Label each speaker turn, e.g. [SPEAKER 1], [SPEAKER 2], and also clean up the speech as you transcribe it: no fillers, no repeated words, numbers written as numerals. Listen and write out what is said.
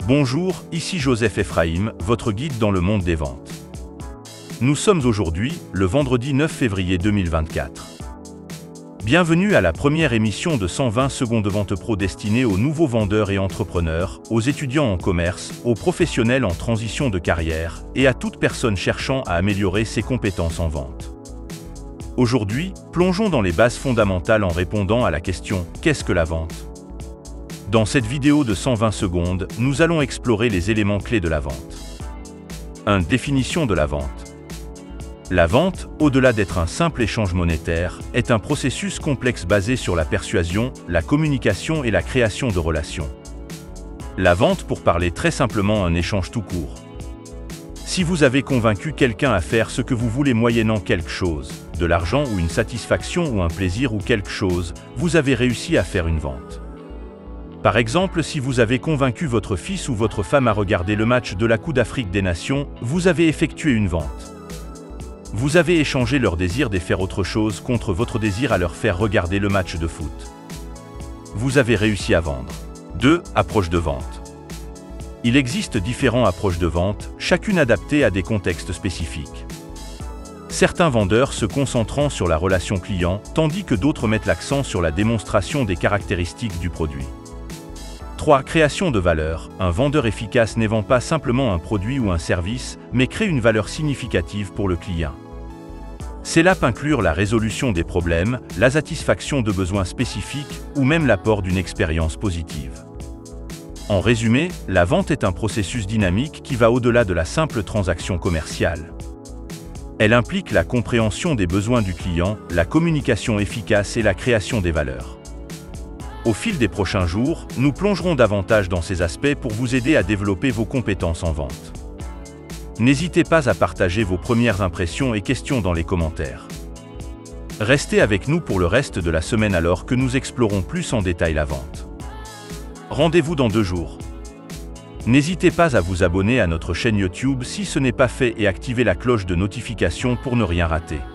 [SPEAKER 1] Bonjour, ici Joseph Ephraim, votre guide dans le monde des ventes. Nous sommes aujourd'hui, le vendredi 9 février 2024. Bienvenue à la première émission de 120 secondes de vente pro destinée aux nouveaux vendeurs et entrepreneurs, aux étudiants en commerce, aux professionnels en transition de carrière et à toute personne cherchant à améliorer ses compétences en vente. Aujourd'hui, plongeons dans les bases fondamentales en répondant à la question « Qu'est-ce que la vente ?» Dans cette vidéo de 120 secondes, nous allons explorer les éléments clés de la vente. 1. Définition de la vente. La vente, au-delà d'être un simple échange monétaire, est un processus complexe basé sur la persuasion, la communication et la création de relations. La vente, pour parler très simplement, un échange tout court. Si vous avez convaincu quelqu'un à faire ce que vous voulez moyennant quelque chose, de l'argent ou une satisfaction ou un plaisir ou quelque chose, vous avez réussi à faire une vente. Par exemple, si vous avez convaincu votre fils ou votre femme à regarder le match de la Coupe d'Afrique des Nations, vous avez effectué une vente. Vous avez échangé leur désir de faire autre chose contre votre désir à leur faire regarder le match de foot. Vous avez réussi à vendre. 2. Approche de vente. Il existe différentes approches de vente, chacune adaptée à des contextes spécifiques. Certains vendeurs se concentrant sur la relation client, tandis que d'autres mettent l'accent sur la démonstration des caractéristiques du produit. 3. Création de valeur. Un vendeur efficace ne vend pas simplement un produit ou un service, mais crée une valeur significative pour le client. Cela peut inclure la résolution des problèmes, la satisfaction de besoins spécifiques ou même l'apport d'une expérience positive. En résumé, la vente est un processus dynamique qui va au-delà de la simple transaction commerciale. Elle implique la compréhension des besoins du client, la communication efficace et la création des valeurs. Au fil des prochains jours, nous plongerons davantage dans ces aspects pour vous aider à développer vos compétences en vente. N'hésitez pas à partager vos premières impressions et questions dans les commentaires. Restez avec nous pour le reste de la semaine alors que nous explorons plus en détail la vente. Rendez-vous dans 2 jours. N'hésitez pas à vous abonner à notre chaîne YouTube si ce n'est pas fait et activer la cloche de notification pour ne rien rater.